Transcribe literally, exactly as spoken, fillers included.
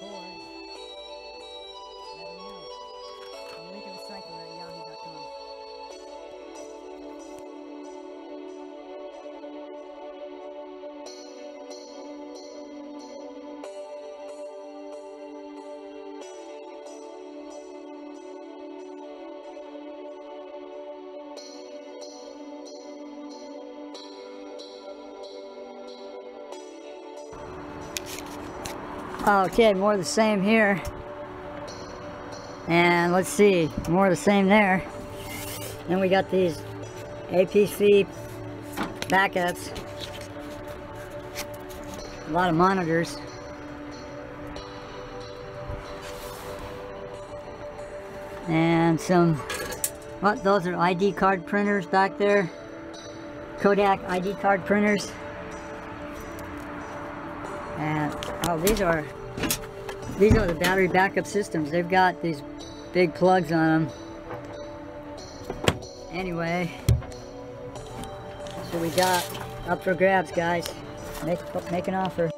boards, let me know. Link of Recycler at yahoo dot com. Okay, more of the same here. And let's see, more of the same there. Then we got these A P C backups. A lot of monitors. And some, what, those are I D card printers back there. Kodak I D card printers. And oh, these are these are the battery backup systems. They've got these big plugs on them. Anyway, so we got up for grabs, guys. Make make an offer.